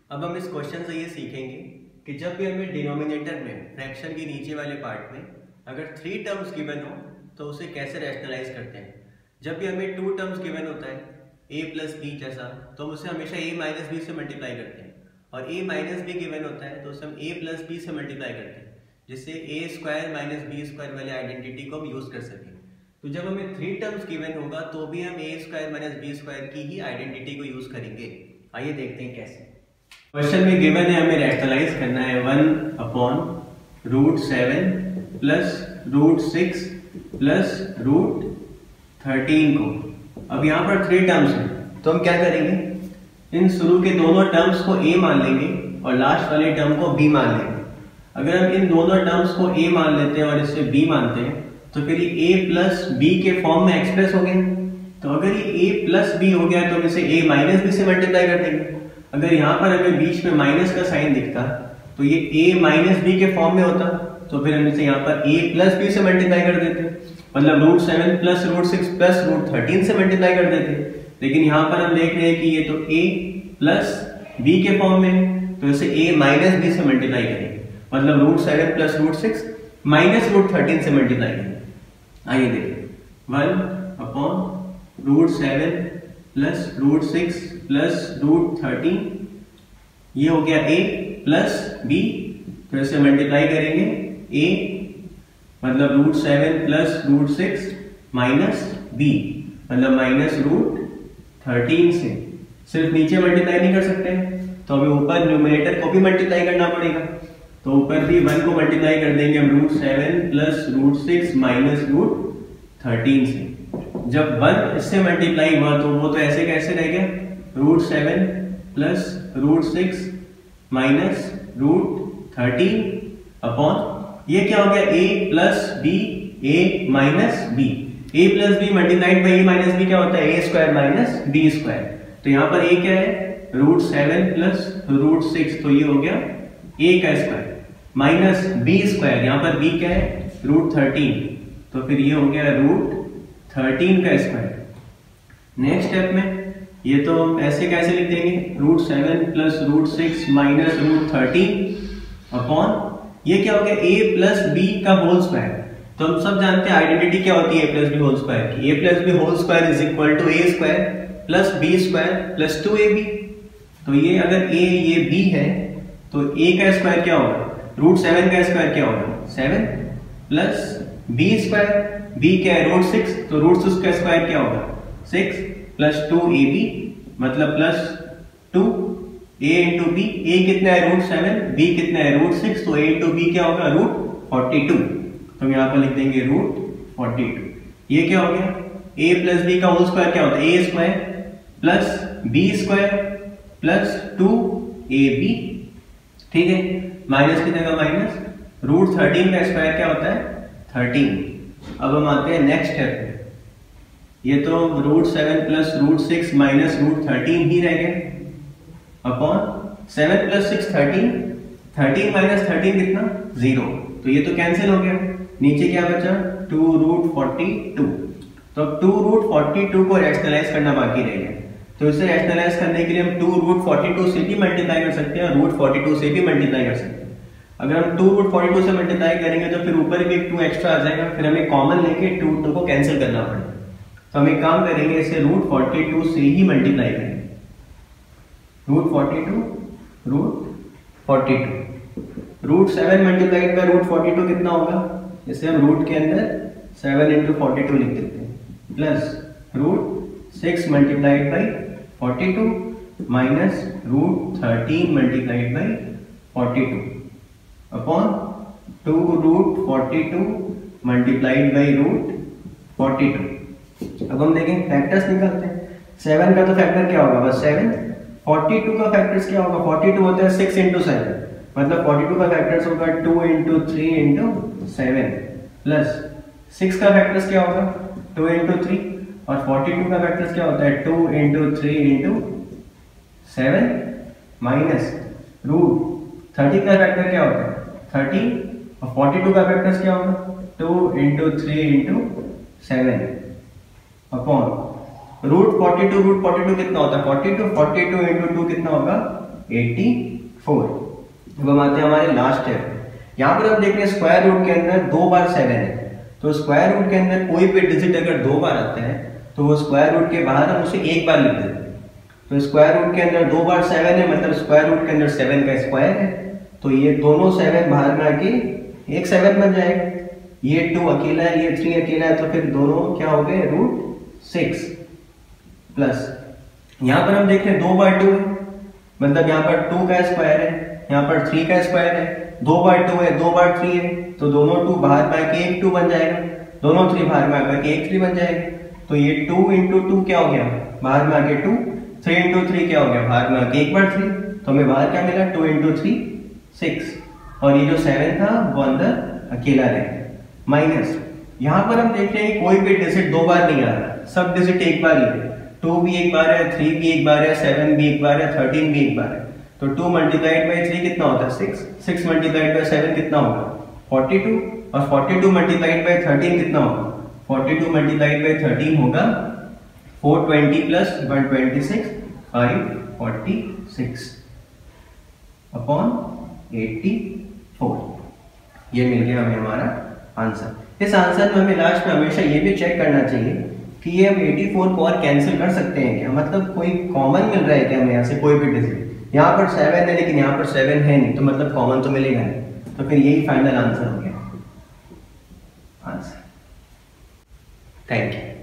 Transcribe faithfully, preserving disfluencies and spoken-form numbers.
अब हम इस क्वेश्चन से ये सीखेंगे कि जब भी हमें डिनोमिनेटर में फ्रैक्शन के नीचे वाले पार्ट में अगर थ्री टर्म्स गिवन हो तो उसे कैसे रैशनलाइज करते हैं। जब भी हमें टू टर्म्स गिवन होता है a प्लस बी जैसा, तो हम उसे हमेशा a माइनस बी से मल्टीप्लाई करते हैं, और a माइनस बी गिवन होता है तो उसे हम a प्लस बी से मल्टीप्लाई करते हैं, जिससे a square minus B square वाले आइडेंटिटी को हम यूज कर सकें। तो जब हमें थ्री टर्म्स गिवन होगा तो भी हम a square minus B square की ही आइडेंटिटी को यूज करेंगे। आइए देखते हैं कैसे। क्वेश्चन में गिवन है हमें रैशनलाइज करना है one upon root seven plus root six plus root thirteen को। अब यहाँ पर थ्री टर्म्स हैं तो हम क्या करेंगे, इन शुरू के दोनों टर्म्स को a मान लेंगे और लास्ट वाले टर्म को b मान लेंगे। अगर हम इन दोनों टर्म्स को a मान लेते हैं और इसे b मानते हैं तो फिर ये a प्लस बी के फॉर्म में एक्सप्रेस हो गया। तो अगर ये a प्लस बी हो गया तो हम इसे a माइनस बी से मल्टीप्लाई कर देंगे। अगर यहाँ पर हमें बीच में माइनस का साइन दिखता तो ये a माइनस बी के फॉर्म में होता, तो फिर हम इसे यहाँ पर a प्लस बी से मल्टीप्लाई कर देते, मतलब root seven plus root six plus root thirteen से मल्टीप्लाई कर देते। लेकिन यहाँ पर हम देख रहे हैं कि ये तो a प्लस बी के फॉर्म में, तो इसे a माइनस बी से मल्टीप्लाई करेंगे, मतलब root seven plus root six minus root thirteen से मल्टीप्लाई करेंगे। आइए देखिए, one upon root seven plus root six plus root thirteen, ये हो गया a प्लस बी, तो इसे मल्टीप्लाई करेंगे a मतलब root seven plus root six minus B मतलब माइनस रूट थर्टीन से। सिर्फ नीचे मल्टीप्लाई नहीं कर सकते, तो हमें ऊपर न्यूमरेटर को भी मल्टीप्लाई करना पड़ेगा। तो ऊपर भी वन को मल्टीप्लाई कर देंगे हम root seven plus root six minus root thirteen से। जब वन इससे मल्टीप्लाई हुआ तो वो तो ऐसे कैसे रह गया, root seven plus root six minus root thirteen upon ये क्या हो गया, a plus B a minus B. a plus B multiplied by a minus B क्या होता है, a square minus B square. तो यहाँ पर a क्या है, root seven plus root six, तो ये हो गया a का स्क्वायर माइनस b स्क्वायर, यहाँ पर b क्या है, रूट थर्टीन, तो फिर ये हो गया रूट थर्टीन का स्क्वायर। नेक्स्ट स्टेप में ये तो हम ऐसे कैसे लिख देंगे, root seven plus root six minus root thirteen upon ये क्या हो गया, a प्लस बी का होल स्क्वायर। तो हम सब जानते हैं आइडेंटिटी क्या होती है a plus B whole square की, a plus B whole square is equal to a square plus B square plus two A B. तो ये अगर a ये b है तो a का स्क्वायर क्या होगा, रूट सेवन का स्क्वायर क्या होगा, seven plus B square, b क्या है रूट सिक्स, तो रूट सिक्स का स्क्वायर क्या होगा, six plus two A B मतलब plus two a into B. a कितना है रूट सेवन, b कितना है रूट सिक्स, तो a इंटू बी क्या होगा रूट फोर्टी टू। तो हम यहाँ पर लिख देंगे रूट फोर्टी टू। ये क्या हो गया, a प्लस बी का होल स्क्वायर क्या होता है, a square plus B square plus two A B. ठीक है, माइनस की जगह माइनस, रूट थर्टीन का स्क्वायर क्या होता है, थर्टीन। अब हम आते हैं नेक्स्ट स्टेप पे, ये तो root seven plus root six minus root thirteen ही रह गया upon seven plus six thirteen, thirteen minus thirteen कितना, जीरो, तो ये तो कैंसिल हो गया। नीचे क्या बचा, टू रूट फोर्टी टू। तो अब टू रूट फोर्टी टू को रैशनलाइज करना बाकी रह गया, तो इसे रैशनलाइज करने के लिए हम टू रूट फोर्टी टू से भी मल्टीप्लाई कर सकते हैं और रूट फोर्टी टू से भी मल्टीप्लाई कर सकते हैं। अगर हम टू रूट फोर्टी टू से मल्टीप्लाई करेंगे तो फिर ऊपर भी एक टू एक्स्ट्रा आ जाएगा, फिर हमें कॉमन लेके टू टू को कैंसिल करना पड़ेगा। तो हम एक काम करेंगे, इसे रूट फोर्टी टू से ही मल्टीप्लाई करेंगे, root forty two root forty two, root seven multiplied by root forty two कितना होगा, इसे हम रूट के अंदर सेवन इंटू फोर्टी टू लिख देते हैं, plus root six multiplied by forty two minus root thirteen multiplied by forty two upon two root forty two multiplied by root forty two. अब हम देखें फैक्टर्स निकालते हैं, सेवन का तो फैक्टर क्या होगा, बस सेवन, फोर्टी टू का फैक्टर्स क्या होगा, फोर्टी टू होता है सिक्स इंटू सेवन, मतलब फोर्टी टू का फैक्टर्स होगा two into three into seven, plus six का फैक्टर्स क्या होगा, टू इंटू थ्री, और फोर्टी टू का फैक्टर्स क्या होता है, two into three into seven, minus root thirty का फैक्टर क्या होता है, थर्टीन, और फोर्टी टू का फैक्टर्स क्या होगा, two into three into seven upon root forty two, root forty two कितना होता है, forty two, forty two into two कितना होगा, एट्टी फोर। अब हम आते हैं हमारे लास्ट स्टेप। यहाँ पर हम देख रहे हैं स्क्वायर रूट के अंदर दो बार सेवन है, तो स्क्वायर रूट के अंदर कोई भी डिजिट अगर दो बार आता है तो वो स्क्वायर रूट के बाहर हम उसे एक बार लिख देते हैं। तो स्क्वायर रूट के अंदर दो बार सेवन है, मतलब स्क्वायर रूट के अंदर सेवन का स्क्वायर है, तो ये दोनों सेवन बाहर में आके एक सेवन बन जाएगा। ये टू अकेला है, ये थ्री अकेला है, तो फिर दोनों क्या हो गए रूट सिक्स प्लस यहाँ पर हम देख रहे हैं दो बार टू है, मतलब यहाँ पर टू का स्क्वायर है, यहाँ पर थ्री का स्क्वायर है, दो बार टू है, दो बार थ्री है, तो दोनों टू बाहर में आके एक टू बन जाएगा, दोनों थ्री बाहर में आकर के एक थ्री बन जाएगा। तो ये टू इंटू टू क्या हो गया, बाहर में आके टू, थ्री इंटू थ्री क्या हो गया, बाहर में आके एक बार थ्री, तो हमें बाहर क्या मिला, टू इंटू थ्री सिक्स, और ये जो सेवन था वो अंदर अकेला रहेगा। माइनस यहाँ पर हम देख रहे हैं कोई भी डिजिट दो बार नहीं आ रहा, सब डिजिट एक बार ही है। टू भी एक बार है, थ्री भी एक बार है, सेवन भी एक बार है, थर्टीन भी एक बार है। तो टू मल्टीप्लाइड बाई थ्री कितना होता है, six, six multiplied by seven कितना होगा, फोर्टी टू, और forty two multiplied by thirteen कितना होगा, forty two multiplied by thirteen होगा four twenty plus one twenty six, five forty six upon eighty four. ये मिल गया हमें हमारा आंसर। इस आंसर में हमें लास्ट में हमेशा ये भी चेक करना चाहिए कि ये हम एट्टी फोर को और कैंसिल कर सकते हैं क्या, मतलब कोई कॉमन मिल रहा है क्या हमें यहाँ से, कोई भी डिजिट। यहाँ पर सेवन है लेकिन यहाँ पर सेवन है नहीं, तो मतलब कॉमन तो मिलेगा नहीं, तो फिर यही फाइनल आंसर हो गया आंसर। Thank you.